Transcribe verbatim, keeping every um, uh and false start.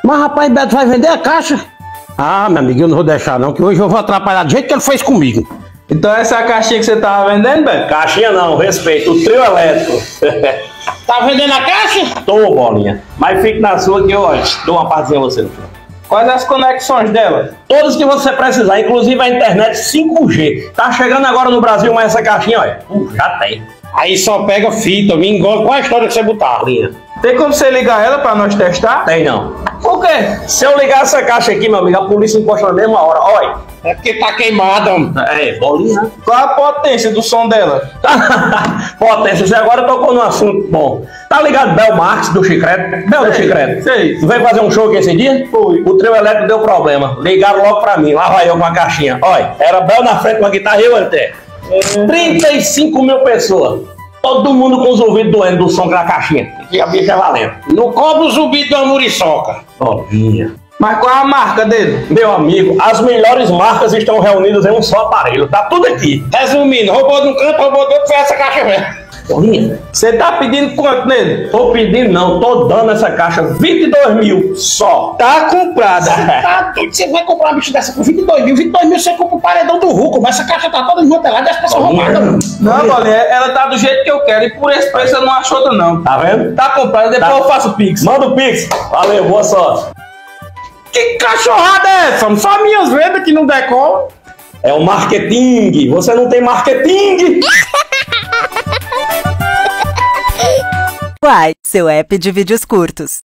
Mas rapaz, Beto vai vender a caixa? Ah, meu amigo, eu não vou deixar não, que hoje eu vou atrapalhar do jeito que ele fez comigo. Então essa é a caixinha que você tava vendendo, Beto? Caixinha não, respeito, o trio elétrico. Tá vendendo a caixa? Tô, bolinha. Mas fique na sua que eu ó, dou uma partezinha a você no final. Quais as conexões dela? Todas que você precisar, inclusive a internet cinco G. Tá chegando agora no Brasil, mas essa caixinha, olha, uh, já tem. Aí só pega fita, me engole. Qual a história que você botar? Linha. Tem como você ligar ela pra nós testar? Tem não. Por quê? Se eu ligar essa caixa aqui, meu amigo, a polícia encosta na mesma hora. Olha. É porque tá queimada, homem. É, bolinha. Qual a potência do som dela? Potência, você agora tocou num assunto bom. Tá ligado Bel Marques do Chicrete? Bel do Chicrete. Sei. Tu veio fazer um show aqui esse dia? Foi. O trio elétrico deu problema. Ligaram logo pra mim. Lá vai eu com a caixinha. Olha, era Bel na frente com a guitarra e eu até. É. trinta e cinco mil pessoas. Todo mundo com os ouvidos doendo do som da caixinha. Que a bicha é valendo. Não cobra o zumbido da muriçoca. Bolinha. Mas qual a marca dele? Meu amigo, as melhores marcas estão reunidas em um só aparelho. Tá tudo aqui. Resumindo, roubou de um canto, roubou do outro, foi essa caixa mesmo. Bolinha. Você tá pedindo quanto nele? Tô pedindo não, tô dando essa caixa vinte e dois mil só. Tá comprada. Tá doido, você vai comprar uma bicha dessa por vinte e dois mil, vinte e dois mil você compra o paredão do Ruco, mas essa caixa tá toda desmantelada e as pessoas roubadas. Não, Bolinha, ela tá do jeito que eu quero e por esse preço eu não acho outra não. Tá vendo? Tá comprada, depois Tá. eu faço o Pix. Manda o Pix. Valeu, boa sorte. Que cachorrada é essa? Só minhas vendas que não decolam. É o marketing. Você não tem marketing? Uai, seu app de vídeos curtos.